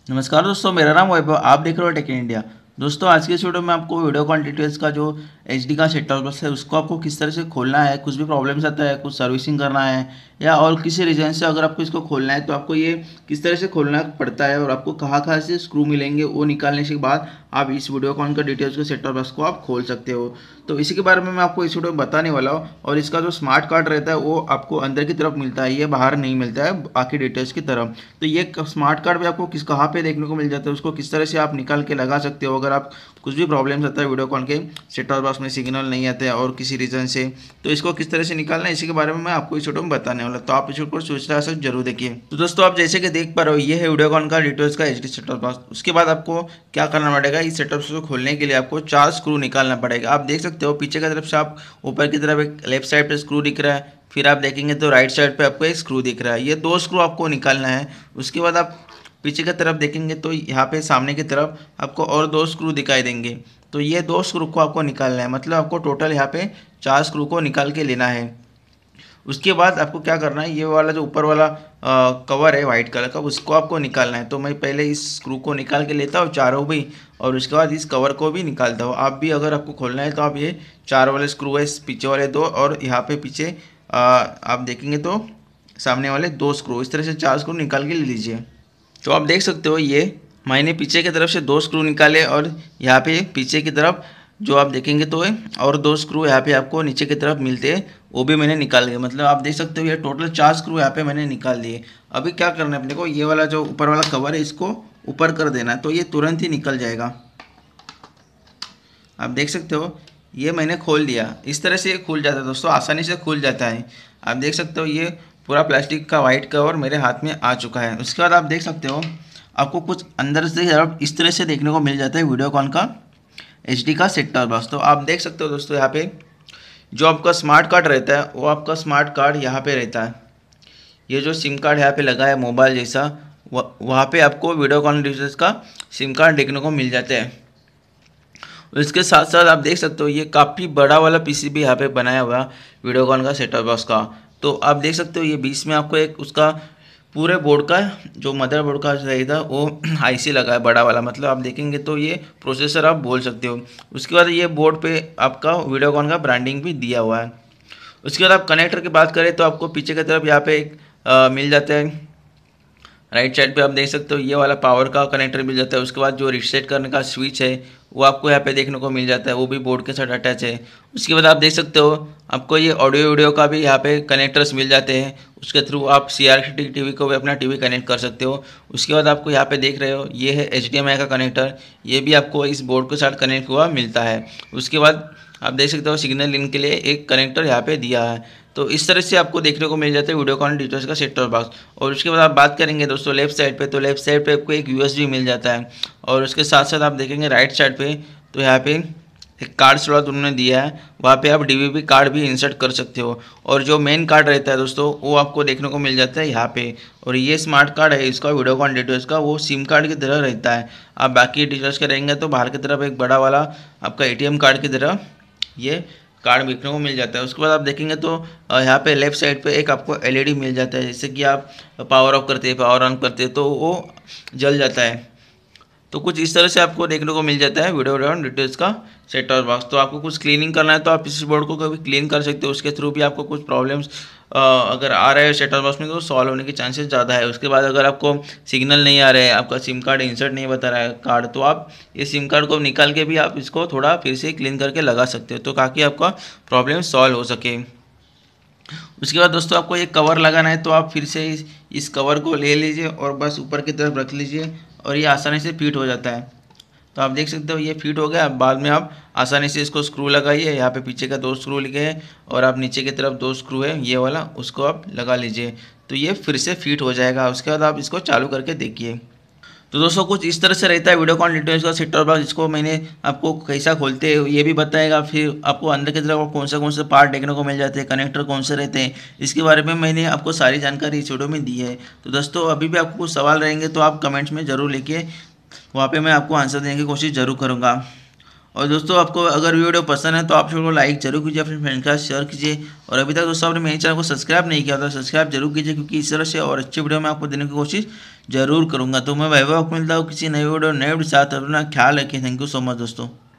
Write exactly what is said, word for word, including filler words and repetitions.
नमस्कार दोस्तों, मेरा नाम वैभव। आप देख रहे हो टेक इन इंडिया। दोस्तों, आज के इस वीडियो में आपको वीडियोकॉन डिटेल्स का जो एच डी का सेट टॉप बॉक्स है उसको आपको किस तरह से खोलना है, कुछ भी प्रॉब्लम्स आता है, कुछ सर्विसिंग करना है या और किसी रीजन से अगर आपको इसको खोलना है तो आपको ये किस तरह से खोलना पड़ता है और आपको कहाँ कहाँ से स्क्रू मिलेंगे, वो निकालने के बाद आप इस वीडियोकॉन का डिटेल्स का सेट टॉप बॉक्स को आप खोल सकते हो। तो इसी के बारे में मैं आपको इस वीडियो में बताने वाला हूँ। और इसका जो स्मार्ट कार्ड रहता है वो आपको अंदर की तरफ मिलता है, ये बाहर नहीं मिलता है बाकी डिटेल्स की तरफ। तो ये स्मार्ट कार्ड भी आपको किस कहाँ पे देखने को मिल जाता है, उसको किस तरह से आप निकाल के लगा सकते हो अगर आप कुछ भी प्रॉब्लम्स आता है वीडियोकॉन के सेट टॉप बॉक्स में सिग्नल नहीं आते हैं और किसी रीज़न से, तो इसको किस तरह से निकालना है इसी के बारे में मैं आपको इस वीडियो में बताने वाला। तो आप इस वीडियो को सोचते से जरूर देखिए। तो दोस्तों, आप जैसे कि देख पा रहे हो, ये है वीडियोकॉन का डिटेल्स का H D set top box. उसके बाद आपको क्या करना पड़ेगा, इस सेट टॉप बॉक्स को खोलने के लिए आपको चार स्क्रू निकालना पड़ेगा। आप देख सकते हो पीछे की तरफ से आप ऊपर की तरफ एक लेफ्ट साइड पे स्क्रू दिख रहा है, फिर आप देखेंगे तो राइट साइड पे आपको एक स्क्रू दिख रहा है। ये दो स्क्रू आपको निकालना है। उसके बाद आप पीछे की तरफ देखेंगे तो यहाँ पे सामने की तरफ आपको और दो स्क्रू दिखाई देंगे। तो ये दो स्क्रू को आपको निकालना है, मतलब आपको टोटल यहाँ पे चार स्क्रू को निकाल के लेना है। उसके बाद आपको क्या करना है, ये वाला जो ऊपर वाला आ, कवर है वाइट कलर का, उसको आपको निकालना है। तो मैं पहले इस स्क्रू को निकाल के लेता हूँ चारों भी, और उसके बाद इस कवर को भी निकालता हूँ। आप भी अगर आपको खोलना है तो आप ये चार वाले स्क्रू है, पीछे वाले दो और यहाँ पे पीछे आ, आप देखेंगे तो सामने वाले दो स्क्रू, इस तरह से चार स्क्रू निकाल के ले लीजिए। तो आप देख सकते हो ये मैंने पीछे की तरफ से दो स्क्रू निकाले और यहाँ पे पीछे की तरफ जो आप देखेंगे तो है और दो स्क्रू यहाँ पे आपको नीचे की तरफ मिलते हैं, वो भी मैंने निकाल दिए। मतलब आप देख सकते हो ये टोटल चार स्क्रू यहाँ पे मैंने निकाल दिए। अभी क्या करना है अपने को, ये वाला जो ऊपर वाला कवर है इसको ऊपर कर देना है, तो ये तुरंत ही निकल जाएगा। आप देख सकते हो ये मैंने खोल दिया। इस तरह से ये खुल जाता है दोस्तों, आसानी से खुल जाता है। आप देख सकते हो ये पूरा प्लास्टिक का वाइट कवर मेरे हाथ में आ चुका है। उसके बाद आप देख सकते हो आपको कुछ अंदर से इस तरह से देखने को मिल जाता है वीडियोकॉन का एच डी का सेट टॉप बॉक्स। तो आप देख सकते हो दोस्तों, यहाँ पे जो आपका स्मार्ट कार्ड रहता है वो आपका स्मार्ट कार्ड यहाँ पे रहता है। ये जो सिम कार्ड यहाँ पे लगा है मोबाइल जैसा, वहाँ पे आपको वीडियोकॉन डिवाइस का सिम कार्ड देखने को मिल जाता है। इसके साथ साथ आप देख सकते हो ये काफ़ी बड़ा वाला पीसीबी यहाँ पे बनाया हुआ वीडियोकॉन का सेट टॉप बॉक्स का। तो आप देख सकते हो ये बीच में आपको एक उसका पूरे बोर्ड का जो मदर बोर्ड का रहेगा वो आईसी लगा है बड़ा वाला, मतलब आप देखेंगे तो ये प्रोसेसर आप बोल सकते हो। उसके बाद ये बोर्ड पे आपका वीडियोकॉन का ब्रांडिंग भी दिया हुआ है। उसके बाद आप कनेक्टर की बात करें तो आपको पीछे की तरफ यहाँ पे एक आ, मिल जाता है। राइट साइड पे आप देख सकते हो ये वाला पावर का कनेक्टर मिल जाता है। उसके बाद जो रीसेट करने का स्विच है वो आपको यहाँ पे देखने को मिल जाता है, वो भी बोर्ड के साथ अटैच है। उसके बाद आप देख सकते हो आपको ये ऑडियो वीडियो का भी यहाँ पे कनेक्टर्स मिल जाते हैं, उसके थ्रू आप सी आर टी टीवी को भी अपना टीवी कनेक्ट कर सकते हो। उसके बाद आपको यहाँ पे देख रहे हो ये है एच डी एम आई का कनेक्टर, ये भी आपको इस बोर्ड के साथ कनेक्ट हुआ मिलता है। उसके बाद आप देख सकते हो सिग्नल इन के लिए एक कनेक्टर यहाँ पे दिया है। तो इस तरह से आपको देखने को मिल जाता है वीडियोकॉन डिटेल्स का सेट टॉप बॉक्स। और उसके बाद आप बात करेंगे दोस्तों लेफ्ट साइड पे, तो लेफ्ट साइड पे आपको एक यूएसबी मिल जाता है। और उसके साथ साथ आप देखेंगे राइट साइड पे तो यहाँ पे एक कार्ड स्लॉट उन्होंने दिया है, वहाँ पे आप डीवीडी कार्ड भी इंसर्ट कर सकते हो। और जो मेन कार्ड रहता है दोस्तों वो आपको देखने को मिल जाता है यहाँ पे। और ये स्मार्ट कार्ड है इसका वीडियोकॉन डिटेल्स का, वो सिम कार्ड की तरह रहता है। आप बाकी डिटेल्स करेंगे तो बाहर की तरफ एक बड़ा वाला आपका एटीएम कार्ड की तरह ये कार्ड देखने को मिल जाता है। उसके बाद आप देखेंगे तो यहाँ पे लेफ्ट साइड पे एक आपको एलईडी मिल जाता है, जैसे कि आप पावर ऑफ करते हैं पावर ऑन करते हैं तो वो जल जाता है। तो कुछ इस तरह से आपको देखने को मिल जाता है वीडियो डिटेल्स का सेट टॉप बॉक्स। तो आपको कुछ क्लीनिंग करना है तो आप इस बोर्ड को कभी क्लीन कर सकते हो, उसके थ्रू भी आपको कुछ प्रॉब्लम्स अगर आ रहे हैं सेट टॉप बॉक्स में तो सॉल्व होने के चांसेस ज़्यादा है। उसके बाद अगर आपको सिग्नल नहीं आ रहे हैं, आपका सिम कार्ड इंसर्ट नहीं बता रहा है कार्ड, तो आप ये सिम कार्ड को निकाल के भी आप इसको थोड़ा फिर से क्लीन करके लगा सकते हो, तो ताकि आपका प्रॉब्लम सॉल्व हो सके। उसके बाद दोस्तों आपको ये कवर लगाना है, तो आप फिर से इस, इस कवर को ले लीजिए और बस ऊपर की तरफ रख लीजिए और ये आसानी से फिट हो जाता है। तो आप देख सकते हो ये फिट हो गया। बाद में आप आसानी से इसको स्क्रू लगाइए, यहाँ पे पीछे का दो स्क्रू लिखे हैं और आप नीचे की तरफ दो स्क्रू है ये वाला, उसको आप लगा लीजिए तो ये फिर से फिट हो जाएगा। उसके बाद आप इसको चालू करके देखिए। तो दोस्तों कुछ इस तरह से रहता है वीडियोकॉन डिटेल्स का सेट टॉप बॉक्स, जिसको मैंने आपको कैसा खोलते हैं ये भी बताएगा। फिर आपको अंदर की तरफ कौन सा कौन से पार्ट देखने को मिल जाते हैं, कनेक्टर कौन से रहते हैं, इसके बारे में मैंने आपको सारी जानकारी इस वीडियो में दी है। तो दोस्तों अभी भी आपको कुछ सवाल रहेंगे तो आप कमेंट्स में ज़रूर लिखिए, वहाँ पे मैं आपको आंसर देने की कोशिश ज़रूर करूँगा। और दोस्तों आपको अगर वीडियो पसंद है तो आप लोगों को लाइक जरूर कीजिए, अपने फ्रेंड का शेयर कीजिए, और अभी तक दोस्तों आपने मेरे चैनल को सब्सक्राइब नहीं किया तो सब्सक्राइब जरूर कीजिए, क्योंकि इस तरह से और अच्छी वीडियो मैं आपको देने की कोशिश जरूर करूँगा। तो मैं वैभव आपको मिलता हूँ किसी नई वीडियो नए वीडियो के साथ। अपना ख्याल रखिए। थैंक यू सो मच दोस्तों।